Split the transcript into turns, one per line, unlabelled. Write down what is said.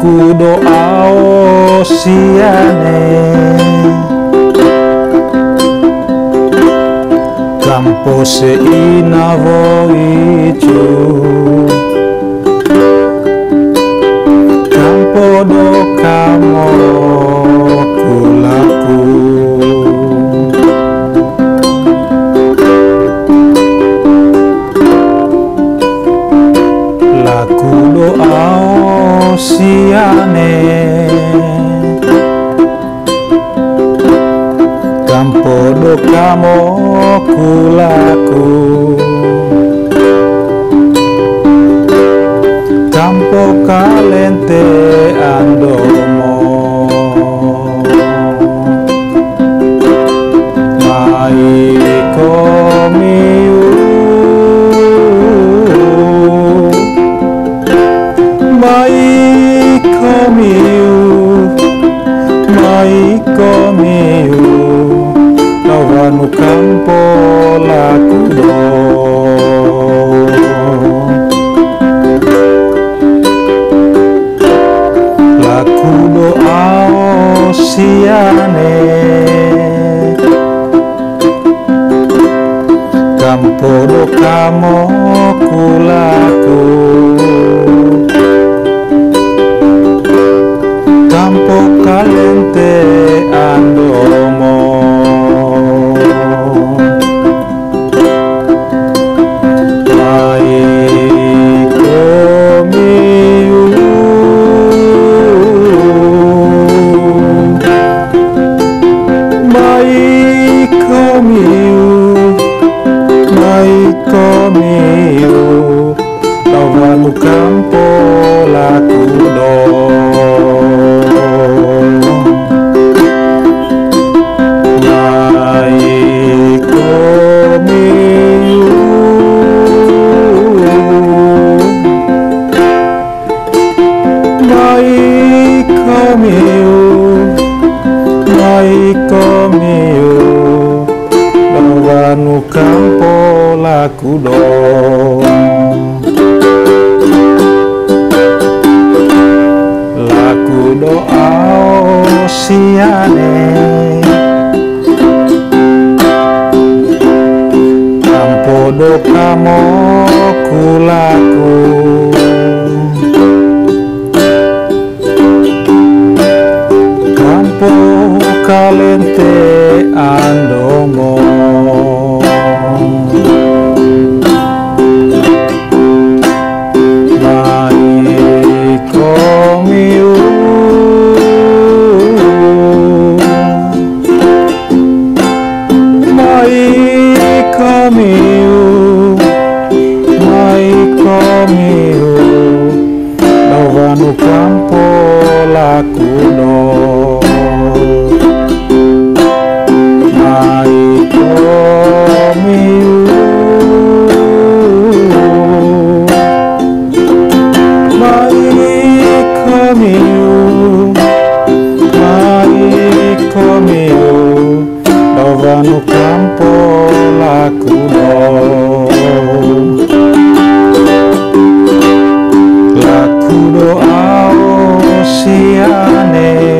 Laku doa siane campo se inavoicu campo do kamo kulaku laku doa siane campo do kamo kulaku campo kalente andomo mai komiu mai komiu mai komiu no campo laku do laku doa siane campo do kamo kulaku campo kalente andomo no campo laku do mai komiu mai komiu mai komiu no campo laku do doa siane campo do kamo kulaku campo kalente andomo mai komiu no campo laku do mai komiu mai komiu no campo laku do laku doa siane